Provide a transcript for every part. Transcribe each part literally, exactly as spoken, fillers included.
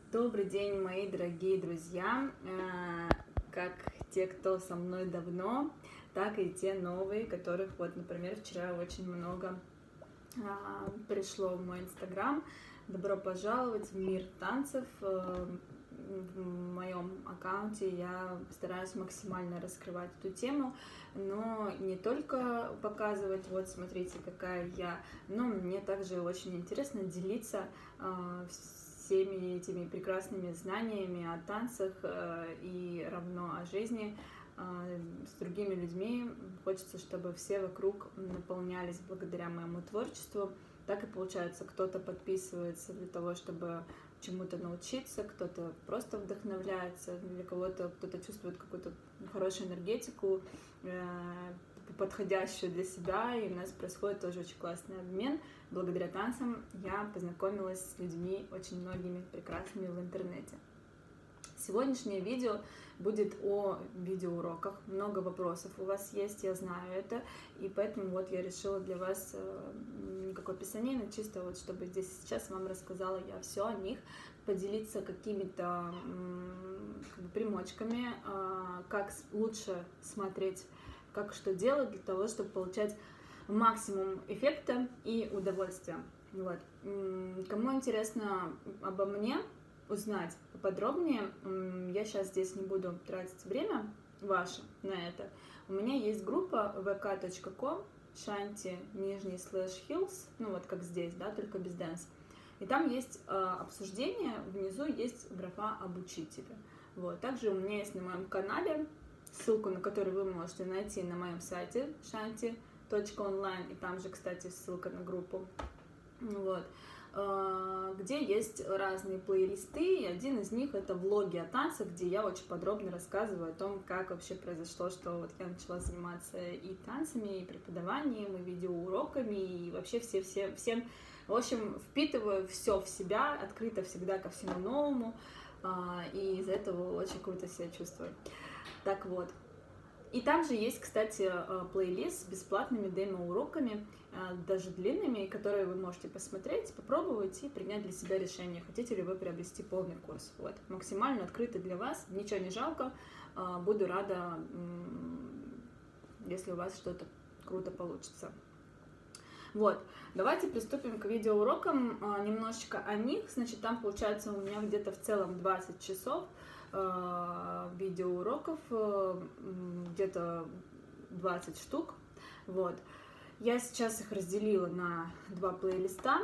Добрый день, мои дорогие друзья, Э, как те, кто со мной давно, так и те новые, которых, вот, например, вчера очень много а, пришло в мой инстаграм. Добро пожаловать в мир танцев. Э, В моем аккаунте я стараюсь максимально раскрывать эту тему, но не только показывать, вот смотрите, какая я, но мне также очень интересно делиться а, всеми этими прекрасными знаниями о танцах э, и равно о жизни э, с другими людьми. Хочется, чтобы все вокруг наполнялись благодаря моему творчеству. Так и получается, кто-то подписывается для того, чтобы чему-то научиться, кто-то просто вдохновляется, для кого-то кто-то чувствует какую-то хорошую энергетику, э, подходящую для себя, и у нас происходит тоже очень классный обмен. Благодаря танцам я познакомилась с людьми очень многими прекрасными в интернете. Сегодняшнее видео будет о видеоуроках. Много вопросов у вас есть, я знаю это, и поэтому вот я решила для вас никакой писанины, чисто вот чтобы здесь сейчас вам рассказала я все о них, поделиться какими-то как бы, примочками, как лучше смотреть, как что делать для того, чтобы получать максимум эффекта и удовольствия. Вот. Кому интересно обо мне узнать поподробнее, я сейчас здесь не буду тратить время ваше на это. У меня есть группа вэ ка точка ком shanti нижний слэш heels, ну вот как здесь, да, только без dance. И там есть э, обсуждение, внизу есть графа обучителя. Вот. Также у меня есть на моем канале, ссылку на который вы можете найти на моем сайте shanti точка онлайн, и там же, кстати, ссылка на группу. Вот. Где есть разные плейлисты, и один из них это влоги о танцах, где я очень подробно рассказываю о том, как вообще произошло, что вот я начала заниматься и танцами, и преподаванием, и видеоуроками, и вообще все, все, всем, в общем, впитываю все в себя, открыто всегда ко всему новому, и из-за этого очень круто себя чувствую. Так вот. И там же есть, кстати, плейлист с бесплатными демо-уроками, даже длинными, которые вы можете посмотреть, попробовать и принять для себя решение, хотите ли вы приобрести полный курс. Вот. Максимально открытый для вас, ничего не жалко, буду рада, если у вас что-то круто получится. Вот, давайте приступим к видеоурокам, немножечко о них. Значит, там получается у меня где-то в целом двадцать часов видеоуроков, где-то двадцать штук. Вот. Я сейчас их разделила на два плейлиста.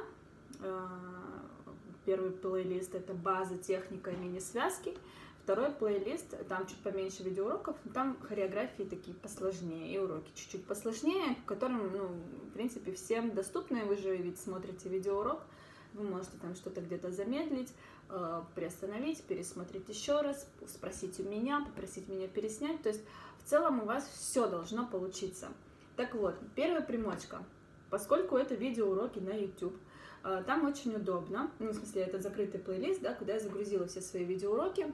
Первый плейлист это база, техника и мини-связки. Второй плейлист, там чуть поменьше видеоуроков, но там хореографии такие посложнее, и уроки чуть-чуть посложнее, которым, ну, в принципе, всем доступны. Вы же ведь смотрите видеоурок, вы можете там что-то где-то замедлить, э, приостановить, пересмотреть еще раз, спросить у меня, попросить меня переснять. То есть в целом у вас все должно получиться. Так вот, первая примочка. Поскольку это видеоуроки на YouTube, э, там очень удобно, ну, в смысле, это закрытый плейлист, да, куда я загрузила все свои видеоуроки.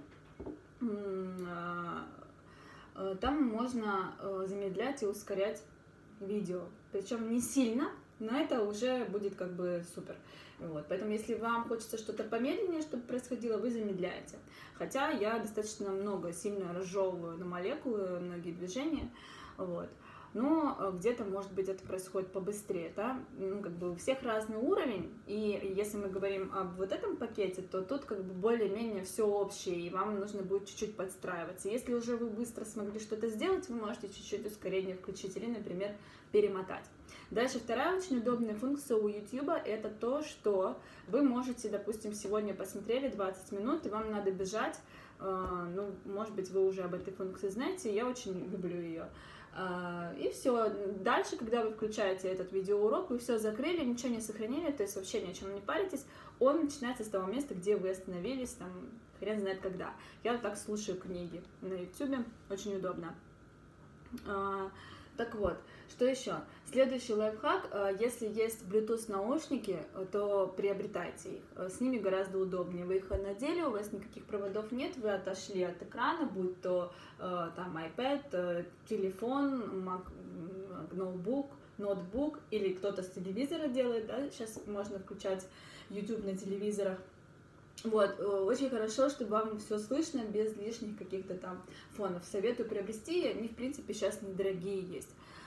Там можно замедлять и ускорять видео, причем не сильно, но это уже будет как бы супер. Вот. Поэтому если вам хочется что-то помедленнее, чтобы происходило, вы замедляете. Хотя я достаточно много, сильно разжевываю на молекулы многие движения. Вот. Но где-то, может быть, это происходит побыстрее, да? Ну, как бы у всех разный уровень, и если мы говорим об вот этом пакете, то тут как бы более-менее все общее, и вам нужно будет чуть-чуть подстраиваться. Если уже вы быстро смогли что-то сделать, вы можете чуть-чуть ускорение включить или, например, перемотать. Дальше вторая очень удобная функция у YouTube — это то, что вы можете, допустим, сегодня посмотрели двадцать минут, и вам надо бежать, ну, может быть, вы уже об этой функции знаете, я очень люблю ее. И все. Дальше, когда вы включаете этот видеоурок, вы все закрыли, ничего не сохранили, то есть вообще ни о чем не паритесь, он начинается с того места, где вы остановились, там, хрен знает когда. Я вот так слушаю книги на YouTube, очень удобно. Так вот, что еще? Следующий лайфхак, если есть Bluetooth наушники, то приобретайте их. С ними гораздо удобнее. Вы их надели, у вас никаких проводов нет, вы отошли от экрана, будь то там iPad, телефон, Mac, ноутбук, ноутбук, или кто-то с телевизора делает, да, сейчас можно включать YouTube на телевизорах. Вот, э, очень хорошо, чтобы вам все слышно, без лишних каких-то там фонов. Советую приобрести, они, в принципе, сейчас недорогие есть.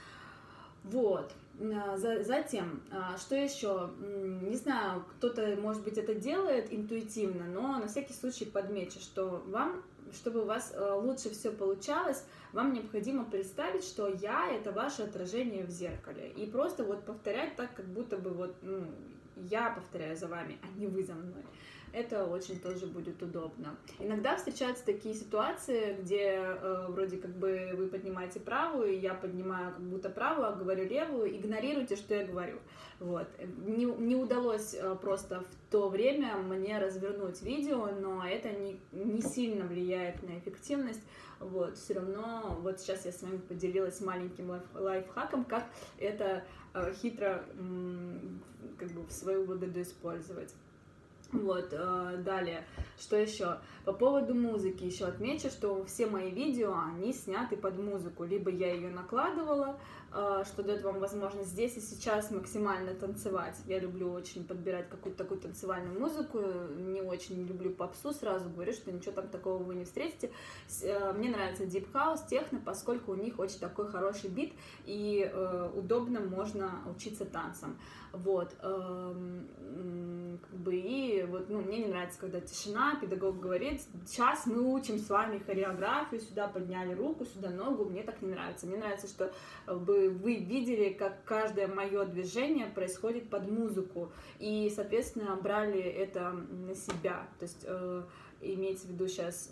Вот, а, за- затем, а, что еще? М, Не знаю, кто-то, может быть, это делает интуитивно, но на всякий случай подмечу, что вам, чтобы у вас э, лучше все получалось, вам необходимо представить, что я — это ваше отражение в зеркале, и просто вот повторять так, как будто бы вот, ну, я повторяю за вами, а не вы за мной. Это очень тоже будет удобно. Иногда встречаются такие ситуации, где э, вроде как бы вы поднимаете правую, и я поднимаю как будто правую, а говорю левую, игнорируйте, что я говорю. Вот. Не, не удалось э, просто в то время мне развернуть видео, но это не, не сильно влияет на эффективность. Вот. Все равно, вот сейчас я с вами поделилась маленьким лайф, лайфхаком, как это э, хитро м, как бы в свою выгоду использовать. Вот, э, далее, что еще? По поводу музыки еще отмечу, что все мои видео, они сняты под музыку. Либо я ее накладывала, э, что дает вам возможность здесь и сейчас максимально танцевать. Я люблю очень подбирать какую-то такую танцевальную музыку, не очень люблю попсу, сразу говорю, что ничего там такого вы не встретите. С- э, Мне нравится Deep House, техно, поскольку у них очень такой хороший бит, и э, удобно можно учиться танцам. Вот, эм, м, как бы, и вот, ну, мне не нравится, когда тишина, педагог говорит, сейчас мы учим с вами хореографию, сюда подняли руку, сюда ногу, мне так не нравится. Мне нравится, что э, бы вы видели, как каждое мое движение происходит под музыку, и, соответственно, брали это на себя, то есть э, имеется в виду сейчас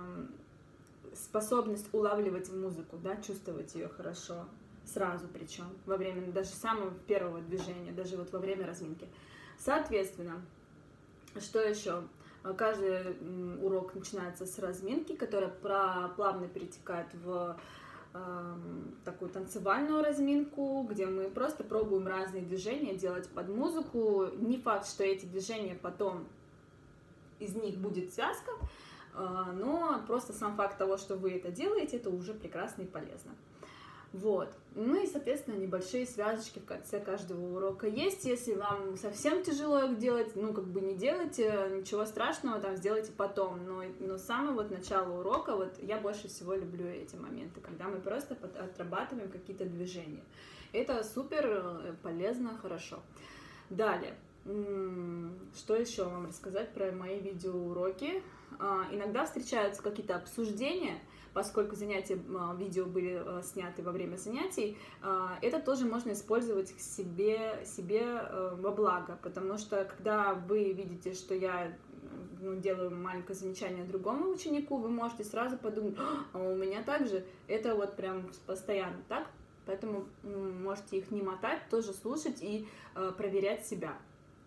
э, способность улавливать музыку, да, чувствовать ее хорошо. Сразу причем, во время даже самого первого движения, даже вот во время разминки. Соответственно, что еще? Каждый урок начинается с разминки, которая плавно перетекает в э, такую танцевальную разминку, где мы просто пробуем разные движения делать под музыку. Не факт, что эти движения потом из них будет связка, э, но просто сам факт того, что вы это делаете, это уже прекрасно и полезно. Вот. Ну и, соответственно, небольшие связочки в конце каждого урока есть. Если вам совсем тяжело их делать, ну, как бы не делайте, ничего страшного, там, сделайте потом. Но, но самое вот начало урока, вот я больше всего люблю эти моменты, когда мы просто отрабатываем какие-то движения. Это супер полезно, хорошо. Далее. Что еще вам рассказать про мои видеоуроки? Иногда встречаются какие-то обсуждения, поскольку занятия, видео были сняты во время занятий, это тоже можно использовать к себе, себе во благо, потому что когда вы видите, что я ну, делаю маленькое замечание другому ученику, вы можете сразу подумать, а у меня также, это вот прям постоянно так, поэтому можете их не мотать, тоже слушать и проверять себя.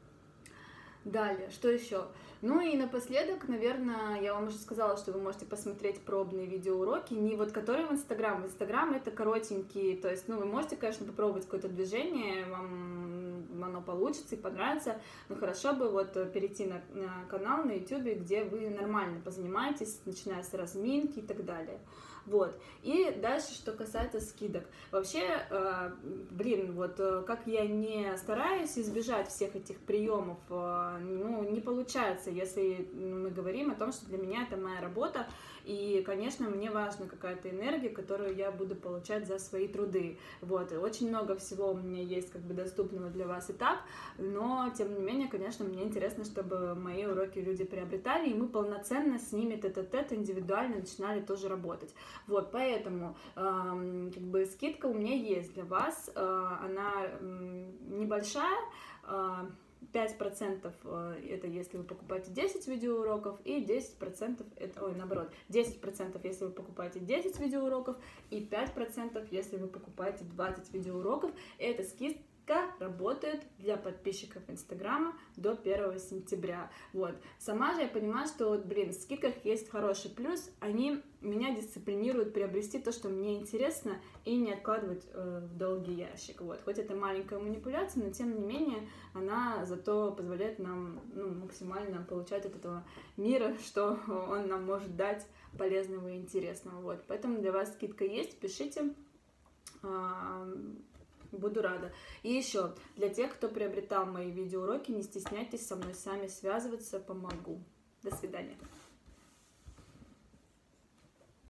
Далее, что еще? Ну и напоследок, наверное, я вам уже сказала, что вы можете посмотреть пробные видеоуроки, не вот которые в Инстаграм. В Инстаграм это коротенькие, то есть, ну, вы можете, конечно, попробовать какое-то движение, вам оно получится и понравится, но хорошо бы вот перейти на, на канал на ютубе, где вы нормально позанимаетесь, начиная с разминки и так далее. Вот. И дальше, что касается скидок. Вообще, э, блин, вот э, как я не стараюсь избежать всех этих приемов, э, ну, не получается, если мы говорим о том, что для меня это моя работа, и, конечно, мне важна какая-то энергия, которую я буду получать за свои труды. Вот. И очень много всего у меня есть как бы доступного для вас и так, но, тем не менее, конечно, мне интересно, чтобы мои уроки люди приобретали, и мы полноценно с ними тет-а-тет индивидуально начинали тоже работать. Вот, поэтому э, как бы скидка у меня есть для вас, э, она э, небольшая, э, пять процентов это если вы покупаете десять видеоуроков, и десять процентов это, ой, наоборот, десять процентов если вы покупаете десять видеоуроков, и пять процентов если вы покупаете двадцать видеоуроков. Это скидка работает для подписчиков Инстаграма до первого сентября. Вот. Сама же я понимаю, что, вот, блин, в скидках есть хороший плюс, они меня дисциплинируют приобрести то, что мне интересно, и не откладывать э, в долгий ящик. Вот. Хоть это маленькая манипуляция, но тем не менее она зато позволяет нам ну, максимально получать от этого мира, что он нам может дать полезного и интересного. Вот. Поэтому для вас скидка есть, пишите. Буду рада. И еще, для тех, кто приобретал мои видеоуроки, не стесняйтесь со мной сами связываться, помогу. До свидания.